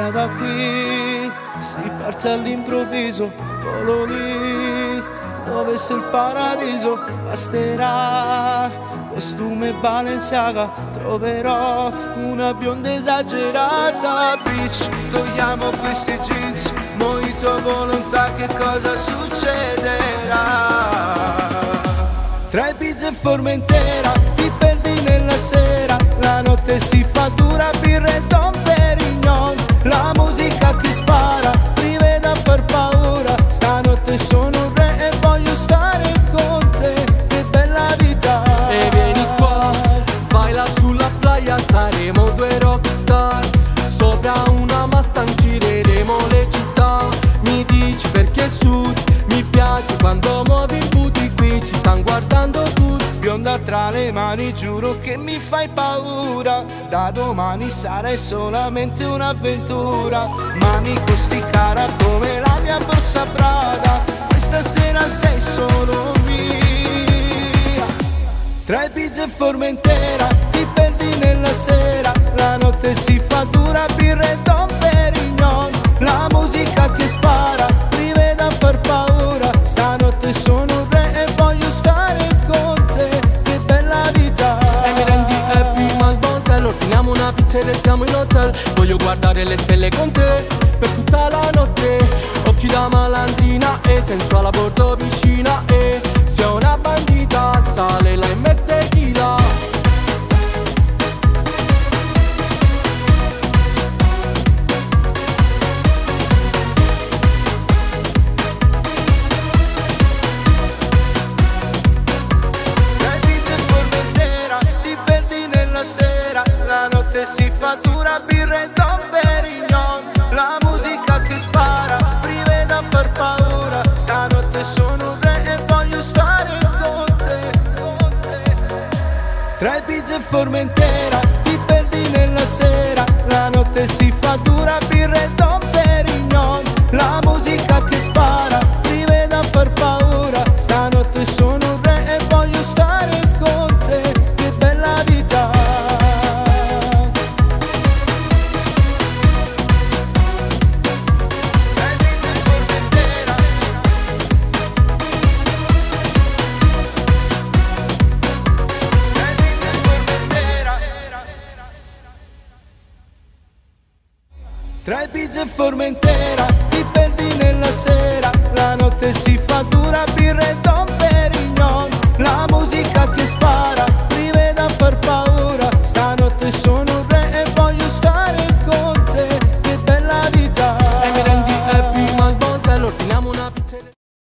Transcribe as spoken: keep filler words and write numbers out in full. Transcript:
via da qui, si parte all'improvviso, volo lì, dove sta il paradiso. Basterà costume Balenciaga, troverò una bionda esagerata. Bitch, togliamo questi jeans, mojito volontà, che cosa succederà? Tra Ibiza e Formentera ti perdi nella sera, la notte si fa dura, birra e Dom Perignon. La musica che spara, prive da far paura, stanotte sono un re e voglio stare con te, che bella vita. E vieni qua, baila sulla playa, saremo due rockstar. Sopra una Mustang gireremo le città. Mi dici perché sud, mi piace quando muovi il booty, qui ci stan guardando tutti. Bionda tra le mani, giuro che mi fai paura, da domani sarai solamente un'avventura. Ma mi costi cara come la mia borsa Prada, questa sera sei solo mia. Tra Ibiza e Formentera ti perdi nella sera, la notte si fa dura, birra e Dom Perignon. La musica che spara, prive da far paura, stanotte sono un re e voglio stare con te, che bella vita. E mi rendi happy, ma il bonzello, ordiniamo una pizza e restiamo in hotel. Voglio guardare le stelle con te per tutta la notte. Occhi da malandrina e sensuale a bordo piscina, e se è una bandita sale la e mette chila. Sera, la notte si fa dura, birra e Dom Perignon. La musica che spara, prive da far paura, stanotte sono un re e voglio stare con te, con te. Tra Ibiza e Formentera ti perdi nella sera, la notte si fa dura, birra e Dom Perignon. La musica che spara, prive da far paura, stanotte sono un re e voglio stare con te, che bella vita. Tra Ibiza e Formentera ti perdi nella sera, la notte si fa dura, birra e